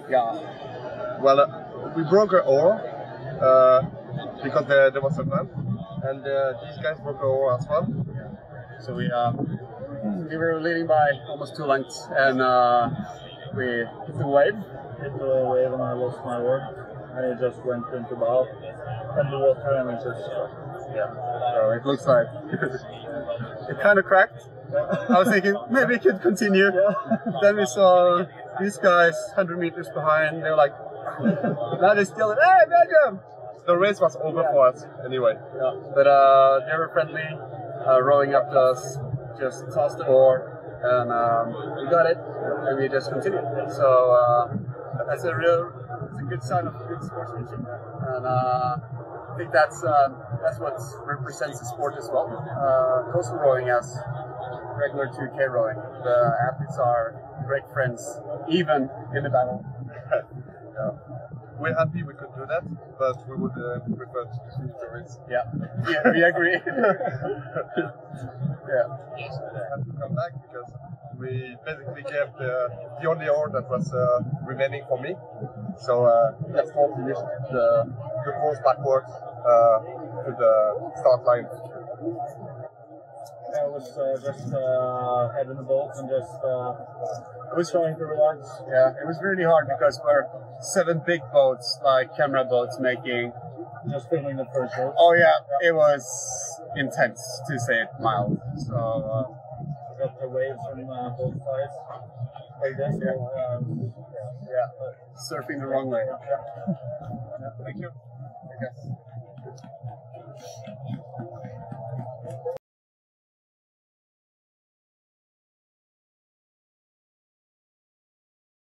Yeah. Well, we broke our oar because there was a man, and these guys broke our oar as well. So we were leading by almost 2 lengths, and we hit the wave. And I lost my oar, and it just went into bow and the water, and it just So it looks like it kind of cracked. I was thinking maybe it could continue. Then we saw these guys 100 meters behind. They were like, now they're still, hey, Belgium! The race was over for us anyway. Yeah. But they were friendly, rowing up to us, just tossed the oar, and we got it, and we just continued. So that's a good sign of good sportsmanship, and I think that's what represents the sport as well. Coastal rowing as regular 2K rowing. The athletes are great friends, even in the battle. Yeah. We're happy we could do that, but we would prefer to finish the race. Yeah, we agree. Yeah. I have to come back because we basically gave the only oar that was remaining for me. So Gaston finished the course backwards to the start line. I was just head in the boat and just I was trying to relax. Yeah, it was really hard because we're 7 big boats, like camera boats, making. Just filming the first boat. Oh yeah, it was intense to say it mild. So got the waves from both sides. Like this. Yeah, surfing the wrong way. Thank you. I guess.